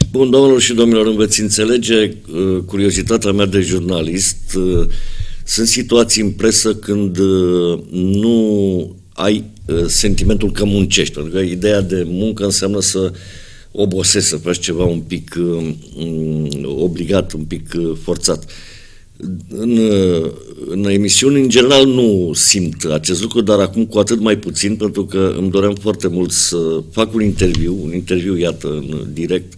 Bun, doamnelor și domnilor, îmi veți înțelege curiozitatea mea de jurnalist. Sunt situații în presă când nu ai sentimentul că muncești, pentru că ideea de muncă înseamnă să obosești, să faci ceva un pic obligat, un pic forțat. În emisiuni, în general, nu simt acest lucru, dar acum cu atât mai puțin, pentru că îmi doream foarte mult să fac un interviu, iată, în direct,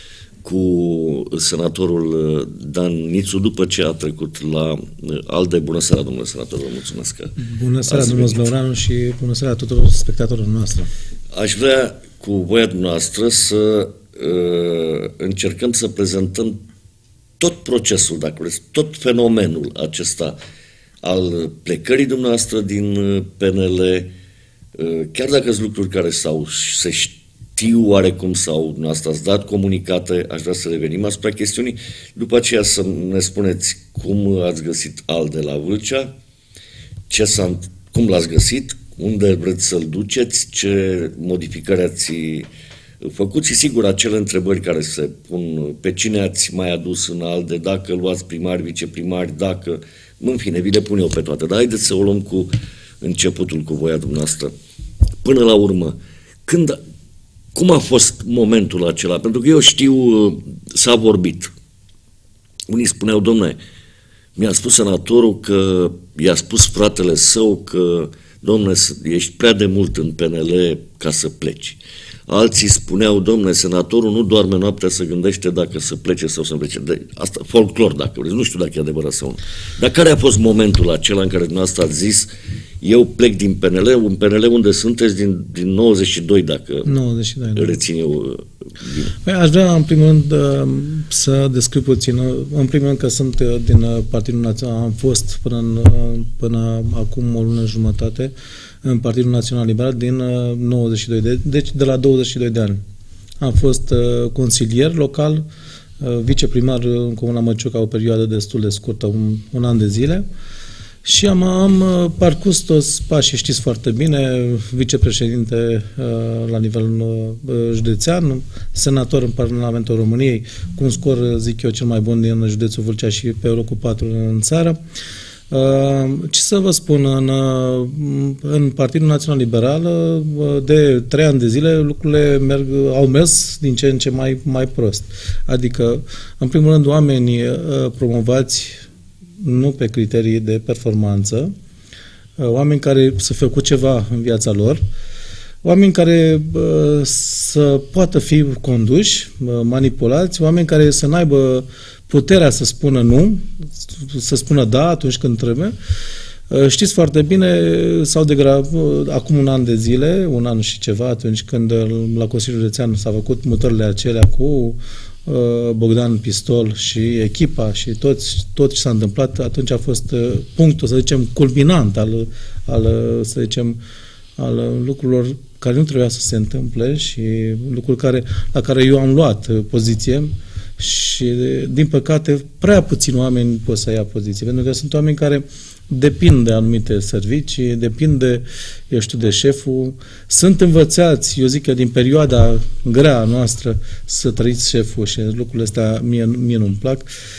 cu senatorul Dan Nițu, după ce a trecut la ALDE. Bună seara, domnule senator, vă mulțumesc că bună seara, domnul Zmeuranu, și bună seara tuturor spectatorilor noastre. Aș vrea, cu voia dumneavoastră, să încercăm să prezentăm tot procesul, dacă vreți, tot fenomenul acesta al plecării dumneavoastră din PNL, chiar dacă sunt lucruri care se știu oarecum sau dumneavoastră ați dat comunicate, aș vrea să revenim asupra chestiunii. După aceea să ne spuneți cum ați găsit ALDE la Vâlcea, cum l-ați găsit, unde vreți să-l duceți, ce modificări ați făcut și, sigur, acele întrebări care se pun: pe cine ați mai adus în ALDE, dacă luați primari, viceprimari, dacă... În fine, vi le pun eu pe toate. Dar haideți să o luăm cu începutul, cu voia dumneavoastră. Până la urmă, cum a fost momentul acela? Pentru că eu știu, s-a vorbit. Unii spuneau: dom'le, mi-a spus senatorul că i-a spus fratele său că, dom'le, ești prea de mult în PNL ca să pleci. Alții spuneau: dom'le, senatorul nu doarme noaptea să gândește dacă să plece sau să nu plece. Asta, folclor, dacă vreți, nu știu dacă e adevărat sau nu. Dar care a fost momentul acela în care dumneavoastră ați zis: eu plec din PNL, un PNL unde sunteți din 92, dacă 92, da. Rețin eu bine. Păi, aș vrea, în primul rând, să descriu puțin. În primul rând că sunt din Partidul Național, am fost până acum o lună jumătate în Partidul Național Liberal din 92, deci de la 22 de ani. Am fost consilier local, viceprimar în Comuna Măciuca, o perioadă destul de scurtă, un an de zile, și am parcurs toți pașii, știți foarte bine, vicepreședinte la nivel județean, senator în Parlamentul României, cu un scor, zic eu, cel mai bun din județul Vâlcea și pe locul 4 în țară. Ce să vă spun, în Partidul Național Liberal de 3 ani de zile lucrurile au mers din ce în ce mai prost. Adică, în primul rând, oameni promovați nu pe criterii de performanță, oameni care să făcut ceva în viața lor, oameni care să poată fi conduși, manipulați, oameni care să n-aibă puterea să spună nu, să spună da atunci când trebuie. Știți foarte bine, acum un an de zile, un an și ceva, atunci când la Consiliul Județean s-a făcut mutările acelea cu Bogdan Pistol și echipa și tot ce s-a întâmplat, atunci a fost punctul, să zicem, culminant al lucrurilor care nu trebuia să se întâmple și lucruri la care eu am luat poziție. Și, din păcate, prea puțini oameni pot să ia poziție, pentru că sunt oameni care depind de anumite servicii, depind de șeful, sunt învățați, eu zic că din perioada grea noastră, să trăiți șeful, și lucrurile astea mie nu-mi plac.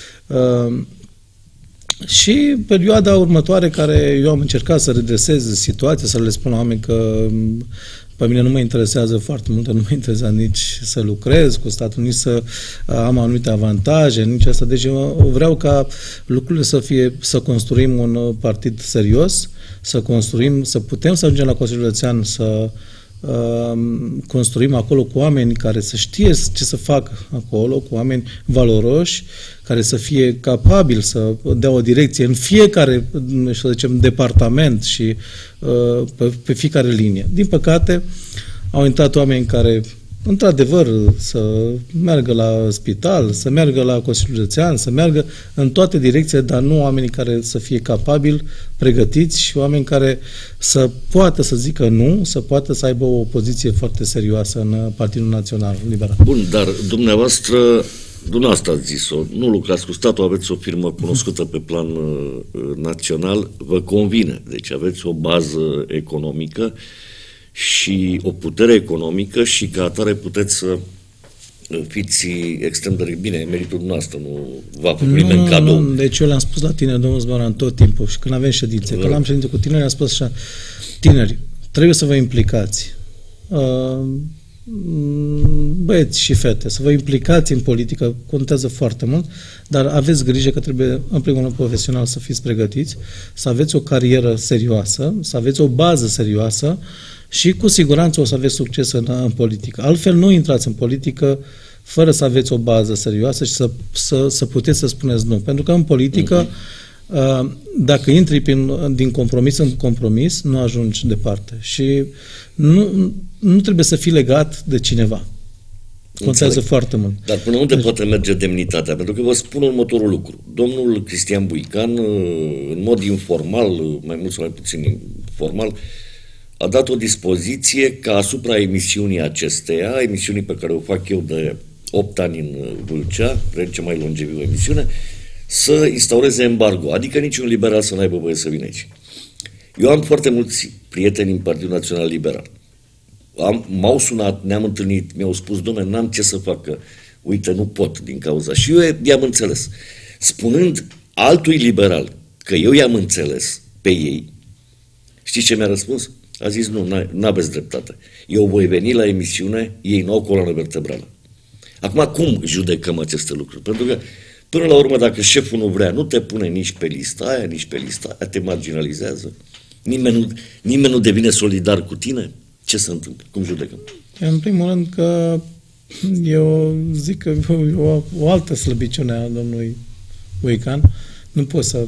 Și perioada următoare, care eu am încercat să redresez situația, să le spun la oameni că pe mine nu mă interesează foarte mult, nu mă interesează nici să lucrez cu statul, nici să am anumite avantaje, nici asta. Deci eu vreau ca lucrurile să construim un partid serios, să putem să ajungem la Consiliul Județean, să construim acolo cu oameni care să știe ce să facă acolo, cu oameni valoroși, care să fie capabili să dea o direcție în fiecare, să zicem, departament și pe fiecare linie. Din păcate, au intrat oameni care, într-adevăr, să meargă la spital, să meargă la Consiliul Județean, să meargă în toate direcțiile, dar nu oamenii care să fie capabili, pregătiți, și oameni care să poată să zică nu, să poată să aibă o poziție foarte serioasă în Partidul Național Liberal. Bun, dar dumneavoastră ați zis-o, nu lucrați cu statul, aveți o firmă cunoscută pe plan național, vă convine, deci aveți o bază economică și o putere economică și ca atare puteți să fiți extrem de bine, e meritul noastră, nu v-a făcut nimeni cadou. Nu, deci eu le-am spus la tine, domnul Zboran, tot timpul și când avem ședințe, când am ședințe cu tineri, am spus așa, tineri, trebuie să vă implicați. Băieți și fete, să vă implicați în politică, contează foarte mult, dar aveți grijă că trebuie, în primul rând, profesional să fiți pregătiți, să aveți o carieră serioasă, să aveți o bază serioasă și cu siguranță o să aveți succes în politică. Altfel nu intrați în politică fără să aveți o bază serioasă și să puteți să spuneți nu. Pentru că în politică, dacă intri din compromis în compromis, nu ajungi departe. Și nu trebuie să fii legat de cineva. Contează foarte mult. Dar până unde poate merge demnitatea? Pentru că vă spun următorul lucru. Domnul Cristian Buican, în mod informal, mai mult sau mai puțin informal, a dat o dispoziție ca asupra emisiunii acesteia, emisiunii pe care o fac eu de 8 ani în Vâlcea, cred cea mai longevivă emisiune, să instaureze embargo, adică niciun liberal să n-aibă voie să vină aici. Eu am foarte mulți prieteni în Partidul Național Liberal. M-au sunat, ne-am întâlnit, mi-au spus, dom'le, n-am ce să fac, că, uite, nu pot din cauza. Și eu i-am înțeles. Spunând altui liberal că eu i-am înțeles pe ei, știți ce mi-a răspuns? A zis, nu, n-aveți dreptate. Eu voi veni la emisiune, ei n-au coloană vertebrală. Acum, cum judecăm aceste lucruri? Pentru că, până la urmă, dacă șeful nu vrea, nu te pune nici pe lista aia, nici pe lista aia, te marginalizează. Nimeni nu devine solidar cu tine. Ce se întâmplă? Cum judecăm? În primul rând că eu zic că o altă slăbiciune a domnului Buican, nu poți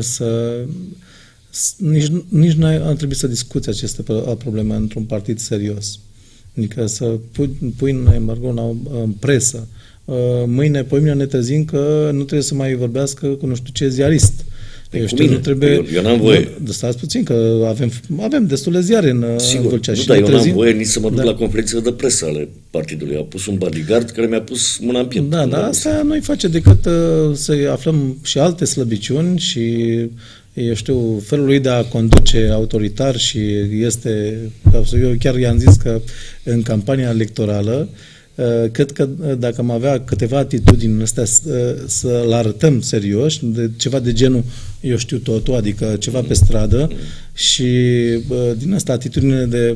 nici nu ar trebui să discuți aceste probleme într-un partid serios. Adică să pui în embargo în presă. Poimâine ne trezim că nu trebuie să mai vorbească cu nu știu ce ziarist. Eu n-am voie. Stați puțin, că avem destule ziare în Vâlcea. Nu, dar eu n-am voie nici să mă duc la conferințele de presă ale partidului. A pus un bodyguard care mi-a pus mâna în piept. Da, dar asta nu-i face decât să aflăm și alte slăbiciuni și, eu știu, felul lui de a conduce autoritar și este... Eu chiar i-am zis că în campania electorală cred că dacă am avea câteva atitudini astea să-l arătăm serios, ceva de genul eu știu totul, adică ceva pe stradă și din asta atitudine de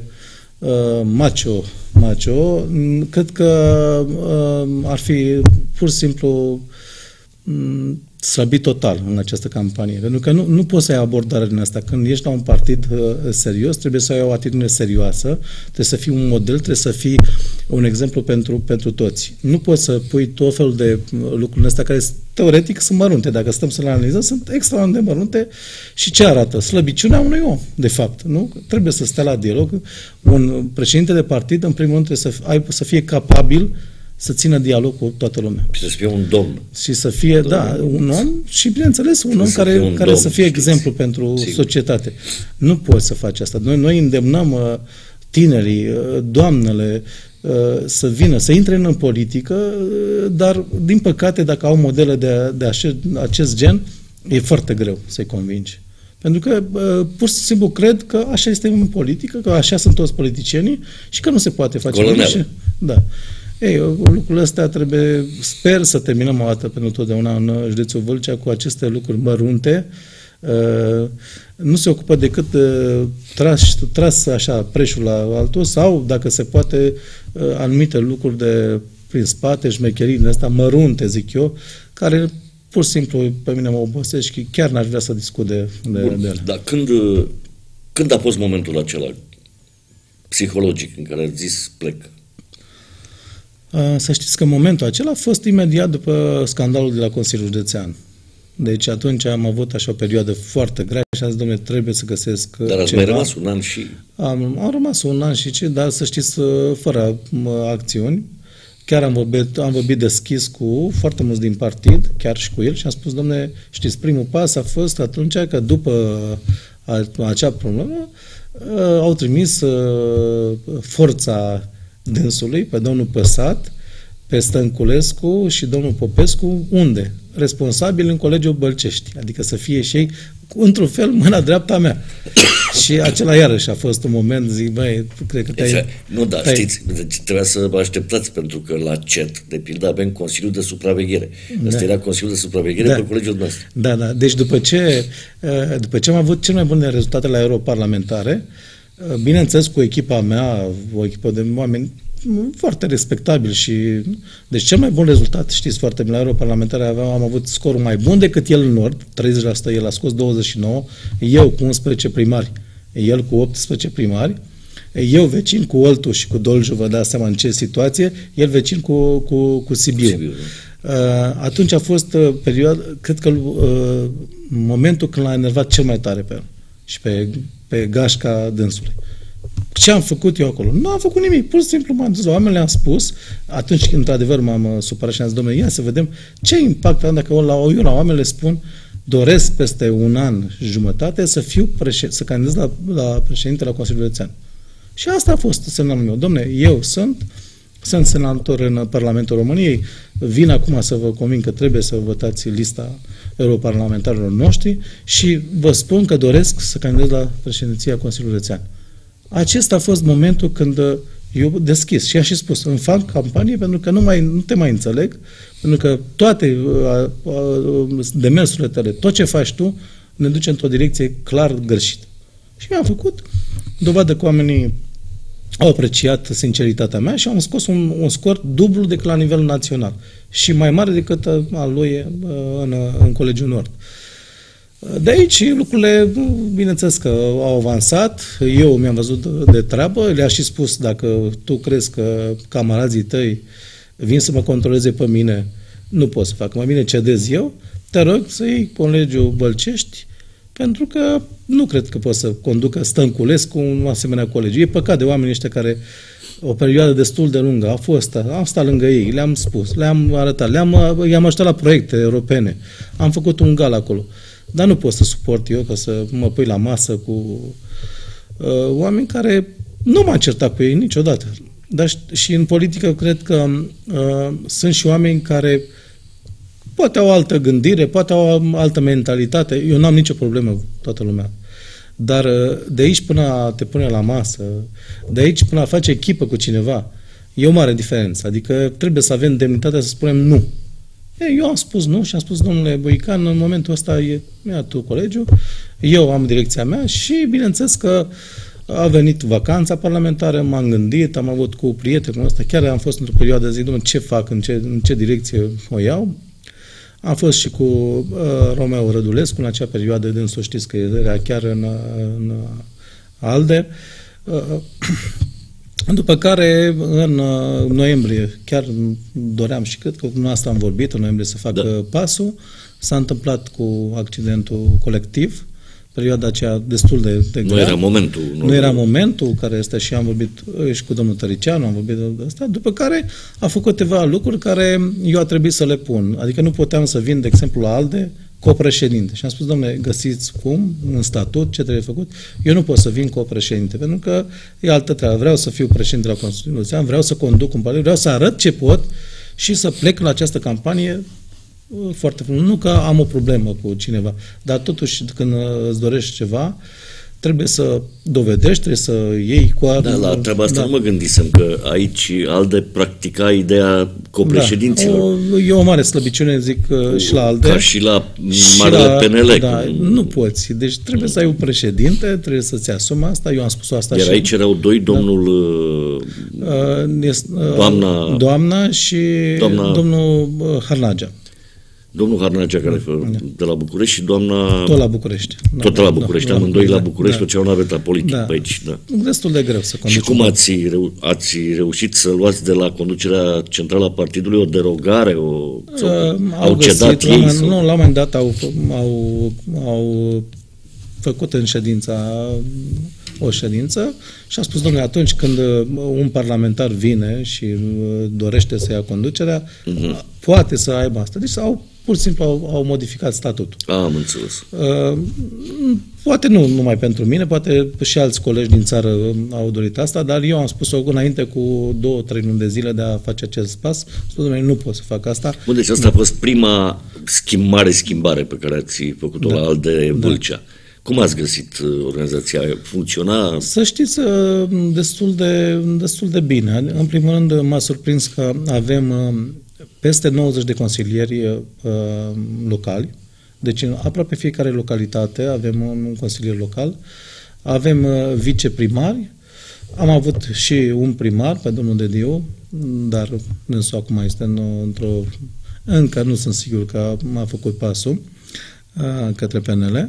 macho, cred că ar fi pur și simplu slăbit total în această campanie. Pentru că nu poți să ai abordare din asta. Când ești la un partid serios, trebuie să ai o atitudine serioasă, trebuie să fii un model, trebuie să fii un exemplu pentru toți. Nu poți să pui tot felul de lucruri astea care teoretic sunt mărunte. Dacă stăm să le analizăm, sunt extraordinar de mărunte și ce arată? Slăbiciunea unui om, de fapt. Nu? Trebuie să stea la dialog. Un președinte de partid, în primul rând, trebuie să fie capabil să țină dialog cu toată lumea. Și să fie un domn. Și să fie, un om și, bineînțeles, un om care să fie exemplu pentru societate. Nu poți să faci asta. Noi îndemnăm tinerii, doamnele, să vină, să intre în politică, dar, din păcate, dacă au modele de acest gen, e foarte greu să-i convingi. Pentru că pur și simplu cred că așa este în politică, că așa sunt toți politicienii și că nu se poate face nimic. Da. Ei, lucrurile astea sper să terminăm o dată pentru totdeauna în județul Vâlcea cu aceste lucruri mărunte. Nu se ocupă decât tras așa preșul la altul sau, dacă se poate, anumite lucruri prin spate, șmecherii din astea mărunte, zic eu, care pur și simplu pe mine mă obosesc și chiar n-aș vrea să discut de ele. Dar când a fost momentul acela psihologic în care ați zis plec? Să știți că momentul acela a fost imediat după scandalul de la Consiliul Județean. Deci atunci am avut așa o perioadă foarte grea și am zis, dom'le, trebuie să găsesc Dar ați mai rămas un an și... Am rămas un an și dar să știți, fără acțiuni. Chiar am vorbit deschis cu foarte mulți din partid, chiar și cu el, și am spus, dom'le, știți, primul pas a fost atunci că după acea problemă au trimis forța dânsului, pe domnul Păsat, pe Stănculescu și domnul Popescu, unde? Responsabil în Colegiul Bălcești. Adică să fie și ei într-un fel, mâna dreaptă a mea. Și acela iarăși a fost un moment, zic, băi, cred că te-ai... Nu, da, știți, deci trebuia să vă așteptați, pentru că la CET, de pildă, avem Consiliul de Supraveghere. Ăsta era Consiliul de Supraveghere pe colegiul nostru. Da, da. Deci după ce am avut cel mai bune rezultate la europarlamentare, bineînțeles cu echipa mea, o echipă de oameni foarte respectabil și... Deci cel mai bun rezultat, știți foarte bine, la europarlamentare am avut scorul mai bun decât el în Nord, 30%, el a scos 29%, eu cu 11 primari, el cu 18 primari, eu vecin cu Oltu și cu Dolju, vă dați seama în ce situație, el vecin cu Sibiu. Atunci a fost perioada, cred că momentul când l-a enervat cel mai tare pe el și pe gașca dânsului. Ce am făcut eu acolo? Nu am făcut nimic, pur și simplu m-am dus la oameni, le-am spus, atunci când într-adevăr m-am supărat și am zis, domnule, ia să vedem ce impact am dacă eu la oameni le spun, doresc peste un an și jumătate să candidez la președinte la Consiliul Județean. Și asta a fost semnalul meu. Dom'le, eu sunt senator în Parlamentul României, vin acum să vă convin că trebuie să votați lista europarlamentarilor noștri și vă spun că doresc să candidez la președinția Consiliului Județean. Acesta a fost momentul când eu deschis și am și spus, îmi fac campanie pentru că nu te mai înțeleg, pentru că toate demersurile tale, tot ce faci tu, ne duce într-o direcție clar greșită. Și mi-am făcut dovadă că oamenii au apreciat sinceritatea mea și am scos un scor dublu decât la nivel național și mai mare decât al lui în Colegiul Nord. De aici lucrurile, bineînțeles că au avansat, eu mi-am văzut de treabă, le-am și spus, dacă tu crezi că camarazii tăi vin să mă controleze pe mine, nu pot să fac, mai bine cedez eu, te rog să iei Colegiul Bălcești, pentru că nu cred că pot să conducă Stănculescu un asemenea colegiu. E păcat de oamenii ăștia care o perioadă destul de lungă am stat lângă ei, le-am spus, le-am arătat, i-am ajutat la proiecte europene, am făcut un gal acolo. Dar nu pot să suport eu că să mă pui la masă cu oameni care nu m-am certat cu ei niciodată. Dar și în politică cred că sunt și oameni care poate au altă gândire, poate au altă mentalitate. Eu n-am nicio problemă cu toată lumea. Dar de aici până a te pune la masă, de aici până a face echipă cu cineva, e o mare diferență. Adică trebuie să avem demnitatea să spunem nu. Eu am spus nu și am spus, domnule Boican, în momentul ăsta ia tu colegiul, eu am direcția mea și bineînțeles că a venit vacanța parlamentară, m-am gândit, am avut cu prieteni ăsta, chiar am fost într-o perioadă, zic, domnule, ce fac, în ce direcție o iau. Am fost și cu Romeo Rădulescu în acea perioadă, dânsul știți că era chiar în ALDE. După care, în noiembrie, chiar doream și cred că cu asta am vorbit, în noiembrie să facă pasul, s-a întâmplat cu accidentul colectiv, perioada aceea destul de grea. Nu era momentul. Nu era momentul care este și am vorbit și cu domnul Tăricianu, am vorbit de asta, după care a făcut câteva lucruri care eu a trebuit să le pun. Adică nu puteam să vin, de exemplu, la ALDE copreședinte. Și am spus, domnule, găsiți cum, în statut, ce trebuie făcut. Eu nu pot să vin copreședinte, pentru că e altă treabă. Vreau să fiu președinte la Consiliul Județean, vreau să conduc un partid, vreau să arăt ce pot și să plec la această campanie foarte frumos. Nu că am o problemă cu cineva, dar totuși când îți dorești ceva, trebuie să dovedești, trebuie să iei cu Da, la treaba asta nu mă gândisem, că aici ALDE practica ideea copreședinților. E o mare slăbiciune, zic, și la ALDE. Ca și la marele PNL. Da, nu poți. Deci trebuie să ai un președinte, trebuie să-ți asumi asta. Eu am spus asta. Iar aici erau doi, domnul doamna și domnul Harnagea. Domnul Harnagea, care de la București, și doamna... Tot la București. Tot la București, amândoi la București, pentru ce au naveta politică pe aici. Da. Destul de greu să conducem. Și cum ați reușit să luați de la conducerea centrală a partidului o derogare? Au cedat ei? Nu, la un moment dat au făcut în ședința o ședință și a spus, domnule, atunci când un parlamentar vine și dorește să ia conducerea, poate să aibă asta. Deci pur și simplu au modificat statutul. Am înțeles. Poate nu numai pentru mine, poate și alți colegi din țară au dorit asta, dar eu am spus-o înainte cu 2-3 luni de zile de a face acest pas. Spus, nu pot să fac asta. Bun, deci asta a fost prima schimbare pe care ați făcut-o la ALDE Vâlcea. Cum ați găsit organizația? Funcționa? Să știți, destul de bine. În primul rând, m-a surprins că avem peste 90 de consilieri locali. Deci, în aproape fiecare localitate avem un consilier local. Avem viceprimari. Am avut și un primar, pe domnul Dediu, dar dânsul acum este într-o... Încă nu sunt sigur că m-a făcut pasul către PNL.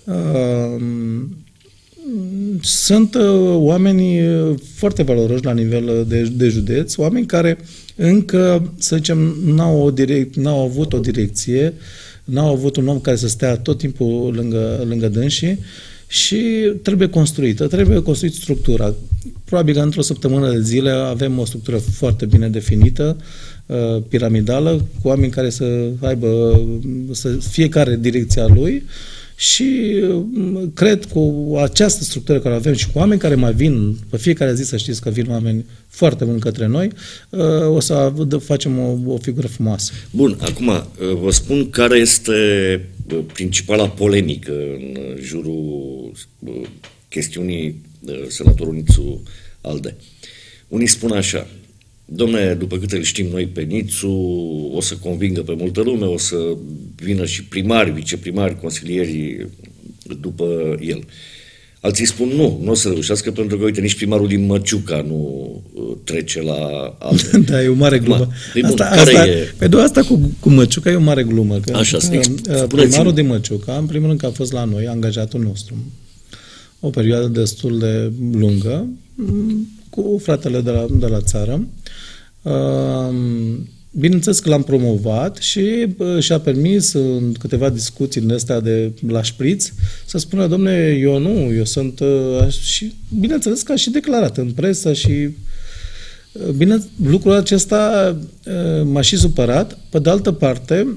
Sunt oameni foarte valoroși la nivel de județ, oameni care încă, să zicem, n-au avut o direcție, n-au avut un om care să stea tot timpul lângă dânsii și trebuie construit structura. Probabil că într-o săptămână de zile avem o structură foarte bine definită, piramidală, cu oameni care să aibă fiecare direcția lui. Și cred cu această structură care avem și cu oameni care mai vin, pe fiecare zi să știți că vin oameni foarte buni către noi, o să facem o figură frumoasă. Bun, acum vă spun care este principala polemică în jurul chestiunii senatorul Nițu ALDE. Unii spun așa: dom'le, după câte îl știm noi pe Nițu, o să convingă pe multă lume, o să vină și primari, viceprimari, consilieri după el. Alții spun nu o să reușească pentru că, uite, nici primarul din Măciuca nu trece la ALDE. Da, e o mare glumă. Asta cu Măciuca e o mare glumă. Că, așa, primarul din Măciuca, în primul rând că a fost la noi, angajatul nostru, o perioadă destul de lungă, cu fratele de la țară. Bineînțeles că l-am promovat și și-a permis în câteva discuții din astea de la șpriț să spună: dom'le, eu sunt... și bineînțeles că a și declarat în presă și bine, lucrul acesta m-a și supărat. Pe de altă parte,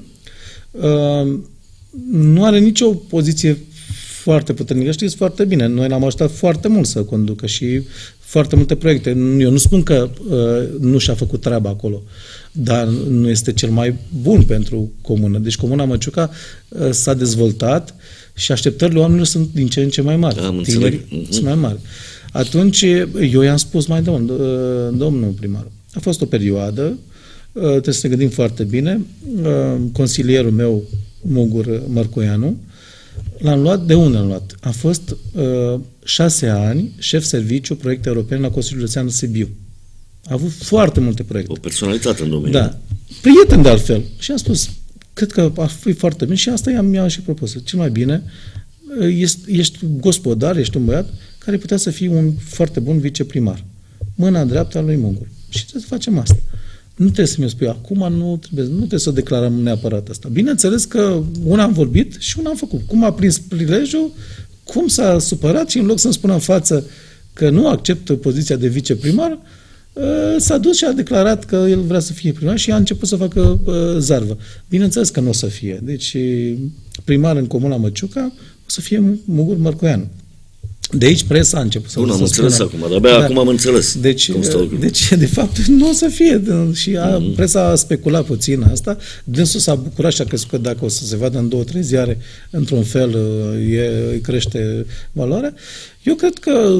nu are nicio poziție foarte puternică. Știți foarte bine, noi l-am ajutat foarte mult să conducă și foarte multe proiecte. Eu nu spun că nu și-a făcut treaba acolo, dar nu este cel mai bun pentru comună. Deci comuna Măciuca s-a dezvoltat și așteptările oamenilor sunt din ce în ce mai mari. Tinerii sunt mai mari. Atunci eu i-am spus mai domnul primar, a fost o perioadă, trebuie să ne gândim foarte bine, consilierul meu, Mugur Mărcoianu, l-am luat. De unde l-am luat? A fost 6 ani șef serviciu proiecte europene la Consiliul Județean Sibiu. A avut foarte multe proiecte. O personalitate în domeniu. Da. Prieten de altfel. Și am spus, cred că ar fi foarte bine și asta i-am și propus. Cel mai bine, ești gospodar, ești un băiat care putea să fie un foarte bun viceprimar. Mâna dreaptă a lui Mugur. Și trebuie să facem asta. Nu trebuie să mi-o spui acum, nu trebuie să declarăm neapărat asta. Bineînțeles că una am vorbit și una am făcut. Cum a prins prilejul, cum s-a supărat și în loc să-mi spună în față că nu acceptă poziția de viceprimar, s-a dus și a declarat că el vrea să fie primar și a început să facă zarvă. Bineînțeles că nu o să fie. Deci primar în comuna Măciuca o să fie Mugur Mărcoianu. De aici presa a început să... Bun, am înțeles acum, dar acum am înțeles. Deci, de fapt, nu o să fie. Și presa a speculat puțin asta. Dânsul s-a bucurat și a crezut că dacă o să se vadă în 2-3 ziare, într-un fel, îi crește valoarea. Eu cred că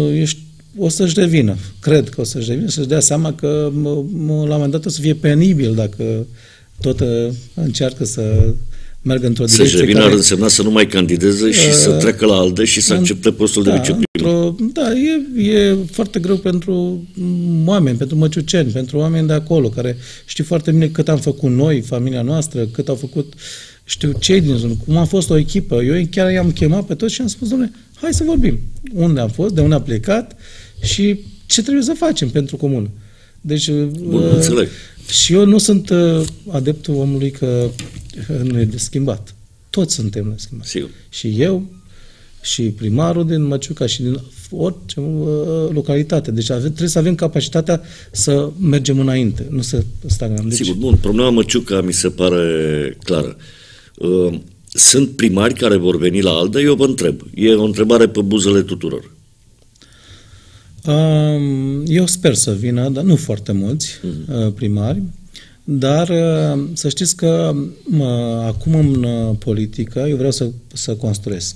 o să-și revină. Cred că o să-și revină, să-și dea seama că la un moment dat o să fie penibil dacă tot încearcă să merg într-o direcție. Să-și revină ar însemna să nu mai candideze și să treacă la ALDE și să accepte postul de viceprimar. Da, e foarte greu pentru oameni, pentru măciuceni, pentru oameni de acolo, care știu foarte bine cât am făcut noi, familia noastră, cât au făcut, știu, cei din zonă, cum a fost o echipă. Eu chiar i-am chemat pe toți și am spus: dom'le, hai să vorbim. Unde am fost, de unde am plecat și ce trebuie să facem pentru comună. Deci, bun, înțeleg. Și eu nu sunt adeptul omului că nu e de schimbat. Toți suntem de schimbat. Sigur. Și eu, și primarul din Măciuca și din orice localitate. Deci trebuie să avem capacitatea să mergem înainte, nu să stagnăm. Deci... Sigur, bun, problema Măciuca mi se pare clară. Sunt primari care vor veni la ALDE? Eu vă întreb. E o întrebare pe buzele tuturor. Eu sper să vină, dar nu foarte mulți primari, dar să știți că acum în politică eu vreau să construiesc.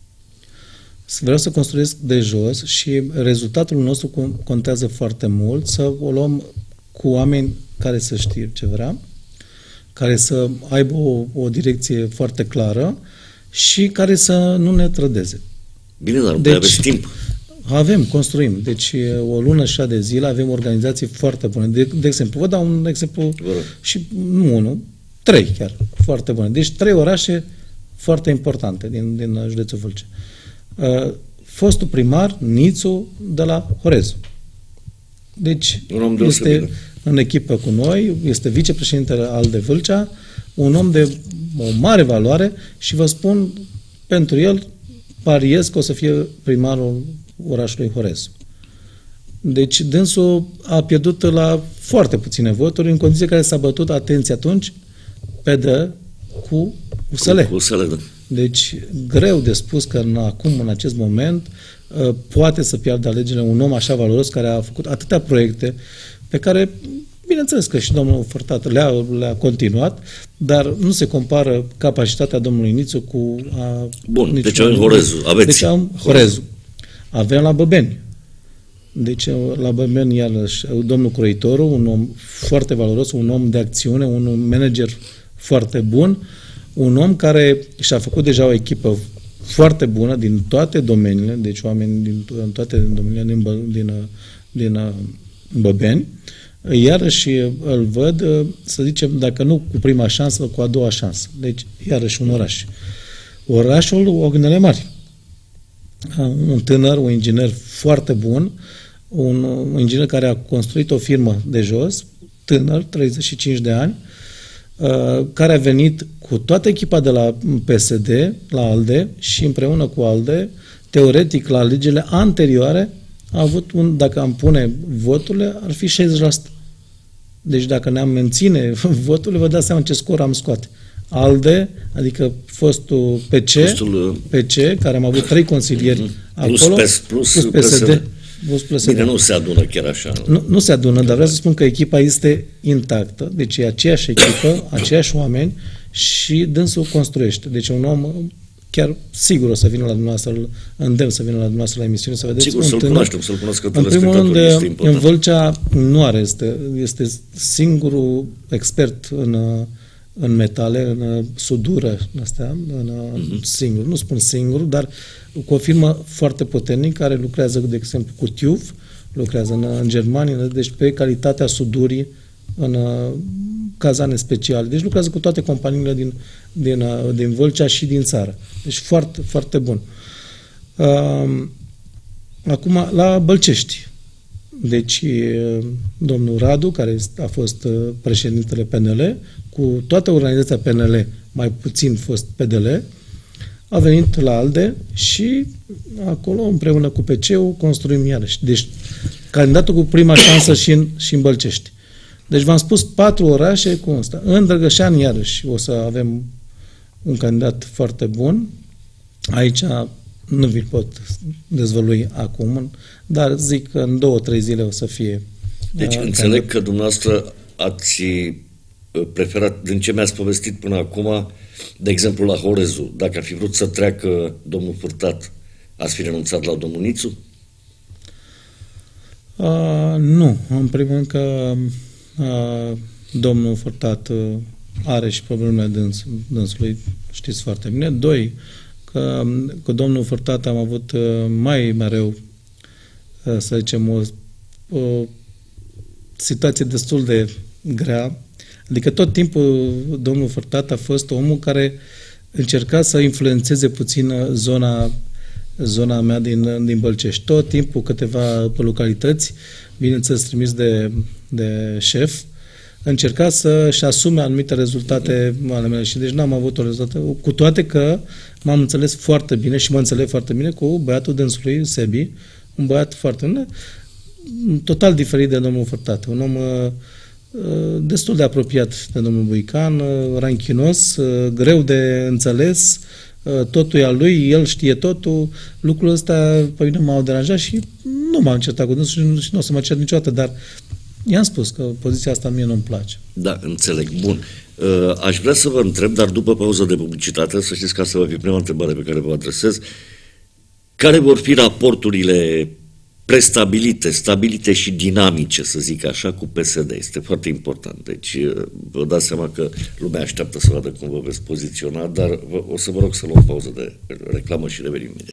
Vreau să construiesc de jos și rezultatul nostru contează foarte mult, să o luăm cu oameni care să știe ce vrea, care să aibă o direcție foarte clară și care să nu ne trădeze. Bine, dar deci, aveți timp. Avem, construim. Deci o lună și de zile avem organizații foarte bune. De exemplu, vă dau un exemplu și nu unul, 3 chiar, foarte bune. Deci 3 orașe foarte importante din județul Vâlcea. Fostul primar, Nițu, de la Horezu. Deci este în echipă cu noi, este vicepreședintele ALDE Vâlcea, un om de o mare valoare și vă spun, pentru el, pariez că o să fie primarul orașului Horezu. Deci dânsul a pierdut la foarte puține voturi, în condiții care s-a bătut, atenție atunci, PD cu USL. Cu USL, da. Deci, greu de spus că acum, în acest moment, poate să piardă alegerile un om așa valoros care a făcut atâtea proiecte pe care, bineînțeles că și domnul Furtat le-a continuat, dar nu se compară capacitatea domnului Nițu cu a... Bun, deci avem Horezu. Deci am Horezu. Avem la Băbeni. Deci la Băbeni, iarăși, domnul Croitoru, un om foarte valoros, un om de acțiune, un manager foarte bun, un om care și-a făcut deja o echipă foarte bună din toate domeniile, deci oameni din toate domeniile din Băbeni, iarăși îl văd, să zicem, dacă nu cu prima șansă, cu a doua șansă. Deci, iarăși un oraș. Orașul Ognele Mari. Un tânăr, un inginer foarte bun, un inginer care a construit o firmă de jos, tânăr, 35 de ani, care a venit cu toată echipa de la PSD, la ALDE și împreună cu ALDE, teoretic la alegerile anterioare, a avut dacă am pune voturile, ar fi 60%. Deci dacă ne-am menține voturile, vă dați seama ce scor am scoate. ALDE, adică fostul PC, care am avut 3 consilieri acolo, plus PSD. Bine, nu se adună chiar așa. Nu se adună, dar vreau să spun că echipa este intactă, deci e aceeași echipă, aceiași oameni și dânsul construiește. Deci un om chiar sigur o să vină la dumneavoastră, îndemn să vină la dumneavoastră la emisiune, să vedeți. Sigur, să-l cunoaștem, să-l cunoscă în primul rând, în Vâlcea nu are, este singurul expert în metale, în sudură, singur, nu spun singur, dar cu o firmă foarte puternică care lucrează, de exemplu, cu TÜV, lucrează în Germania, deci pe calitatea sudurii în cazane speciale. Deci lucrează cu toate companiile din Vâlcea și din țară. Deci foarte, foarte bun. Acum, la Bălcești. Deci, domnul Radu, care a fost președintele PNL, cu toată organizația PNL, mai puțin fost PDL, a venit la ALDE și acolo, împreună cu PC-ul, construim iarăși. Deci, candidatul cu prima șansă și în Bălcești. Deci, v-am spus 4 orașe cu ăsta. În Drăgășani, iarăși, o să avem un candidat foarte bun. Aici nu vi-l pot dezvălui acum, dar zic că în 2-3 zile o să fie. Deci înțeleg că dumneavoastră ați preferat, din ce mi-ați povestit până acum, de exemplu la Horezu, dacă ar fi vrut să treacă domnul Furtat, ați fi renunțat la domnul Nițu? Nu. În primul rând că domnul Furtat are și problemele dânsului, știți foarte bine. 2, că cu domnul Furtat am avut mai mereu, să zicem, o situație destul de grea. Adică tot timpul domnul Furtat a fost omul care încerca să influențeze puțin zona mea din Bălcești. Tot timpul câteva localități, bineînțeles trimis de șef, încerca să-și asume anumite rezultate ale mele și deci n-am avut o rezultate, cu toate că m-am înțeles foarte bine și mă înțeleg foarte bine cu băiatul dânsului, Sebi, un băiat foarte bine, total diferit de domnul Făptate, un om destul de apropiat de domnul Buican, ranchinos, greu de înțeles, totul e al lui, el știe totul, lucrul ăsta pe mine m-au deranjat și nu m-am certat cu dânsul și nu o să mă cert niciodată, dar i-am spus că poziția asta mie nu-mi place. Da, înțeleg. Bun. Aș vrea să vă întreb, dar după pauză de publicitate, să știți că asta va fi prima întrebare pe care vă adresez, care vor fi raporturile prestabilite, stabilite și dinamice, să zic așa, cu PSD. Este foarte important. Deci vă dați seama că lumea așteaptă să vadă cum vă veți poziționa, dar o să vă rog să luăm pauză de reclamă și revenim imediat.